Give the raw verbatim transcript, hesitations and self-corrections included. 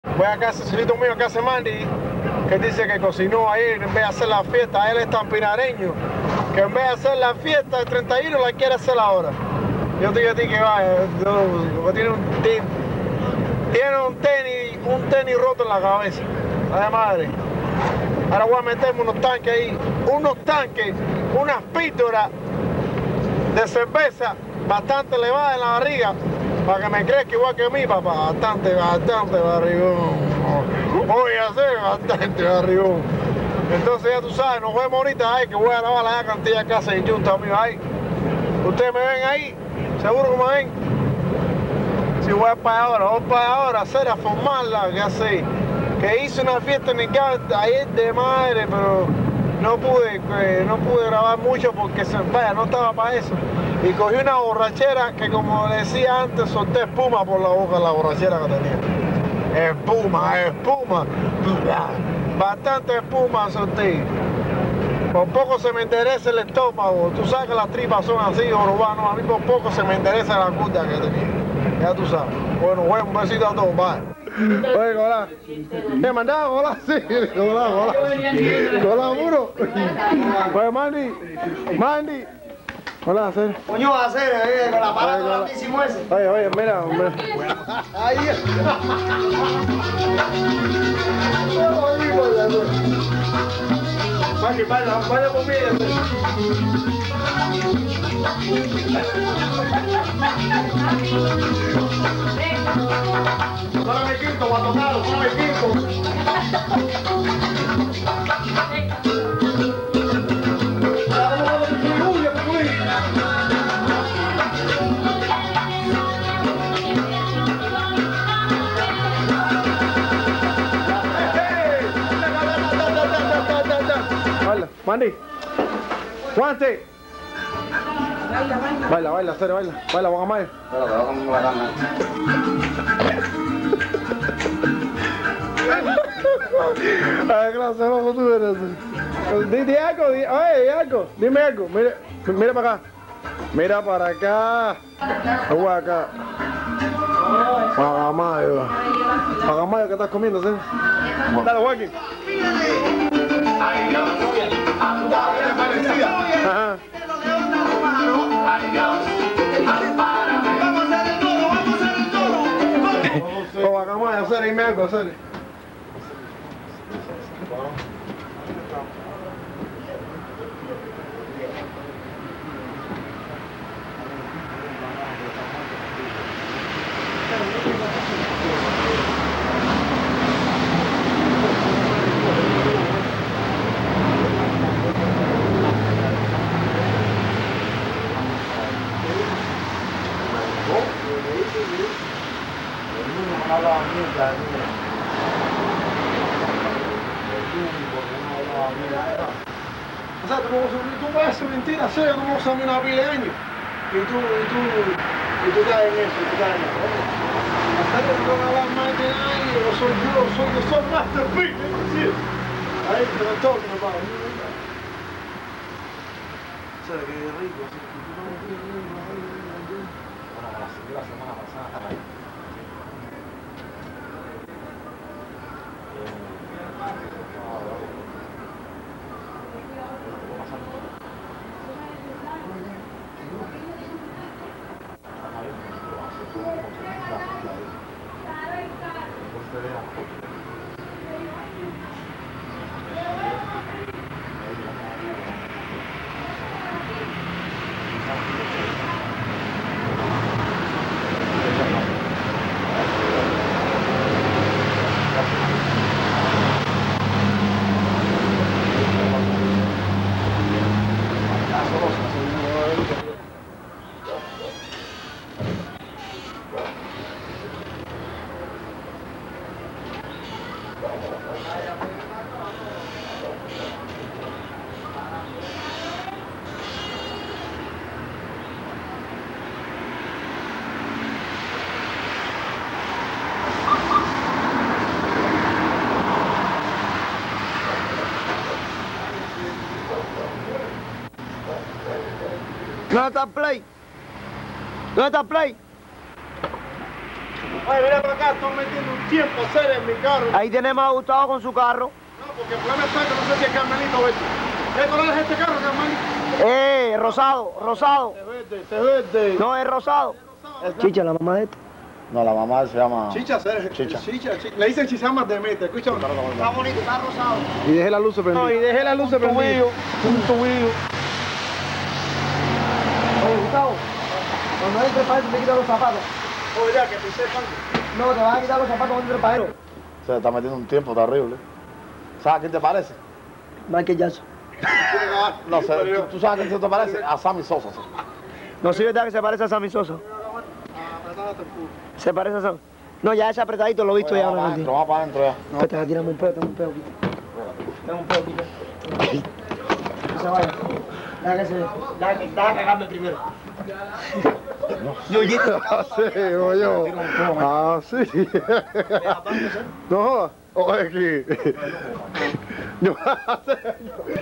Voy a casa, solito mío, que hace Mandy, que dice que cocinó ayer en vez de hacer la fiesta. Él es tan pinareño que en vez de hacer la fiesta del treinta y uno la quiere hacer ahora. Yo te digo a ti que vaya, porque tiene un tenis, tiene un tenis, un tenis roto en la cabeza. Ay, madre. Ahora voy a meterme unos tanques ahí, unos tanques, unas píldoras de cerveza bastante elevada en la barriga, para que me crezca igual que mí, papá. Bastante, bastante barrigón. Voy a hacer bastante barrigón. Entonces ya tú sabes, nos vemos ahorita ahí, que voy a grabar la cantidad de casas y juntas mío ahí. Ustedes me ven ahí, seguro que me ven. Si voy para ahora, voy para ahora a hacer, a formarla, que así. Que hice una fiesta en mi casa ayer de madre, pero no pude, eh, no pude grabar mucho porque se, vaya, no estaba para eso. Y cogí una borrachera que, como decía antes, solté espuma por la boca, la borrachera que tenía. Espuma, espuma, bastante espuma solté. Por poco se me endereza el estómago. Tú sabes que las tripas son así, urbanos. A mí por poco se me endereza la curda que tenía. Ya tú sabes. Bueno, bueno, un besito a todos, bye. Oye, hola. ¿Me mandaba? Hola, sí. Hola, hola. Hola, muro. Oye, Mandy. Mandy. Hola, hacer. Coño, hacer, eh, con la pala grandísimo ese. Oye, oye, mira, hombre. Ahí. Mandy, vaya, vaya conmigo. Para mi quinto, guatonado, para mi quinto. Mandy, guante. Baila, baila, Cere, baila. Baila, Juan Amaya. Pero te voy a comer una gana. Ay, gracias, vamos, tú eres. Di, di algo, di, oye, di algo. Dime algo. Mira, mira para acá. Mira para acá. Agua acá. Pagamayo. Pagamayo, ¿qué estás comiendo, Cere? Dale, Joaquín. Ajá. O hagamos de hacer y me hago hacer. O sea, tú, tú vas a hacer mentira, serio, tú vamos a una pila de años. Y tú, y tú, y tú estás en eso, y tú estás en eso. Hasta que no me hablas más de nadie, yo soy yo, soy yo, soy Master P, es decir. Ahí te lo toco, mi padre. O sea, que rico, sí. Bueno, la semana pasada, ahí. ¿Dónde está el play? ¿Dónde está el play? Oye, mira para acá, estoy metiendo un tiempo serio en mi carro. Ahí tenemos a Gustavo con su carro. No, porque el problema está que no sé si es Carmelito, ¿viste? ¿Qué color es este carro, Carmelito? Eh, rosado, rosado. Te verde, te verde. No, es rosado. Chicha, la mamá de este. No, la mamá se llama... Chicha, Sergio. Chicha. Chicha, chicha. Le dicen Chisama de Meta, escúchame. Está bonito, está rosado. Y dejé la luz prendida. No, y dejé la luz prendida. Un tubillo. Oye, Gustavo, cuando entre para él, te quitas los zapatos. Oye, ya, que pisé tanto. No, te vas a quitar los zapatos cuando entre para él. Se está metiendo un tiempo terrible. ¿Sabes a quién te parece? Michael Jackson. No sé, ¿tú, tú sabes a quién te parece? A Sammy Sosa. Sí. No, sí, verdad que se parece a Sammy Sosa. Se parece a Sammy. No, ya ese apretadito lo he visto. Oye, ya. vamos para adentro, vamos para adentro ya. No, te tiramos un pedo, tengo un pedo aquí. Tengo un pedo aquí. No se vaya. Deja que se... Deja que deja cagarme primero. Yo, yo. Ah, sí, digo yo. Ah, sí. No jodas. Oye, aquí. No,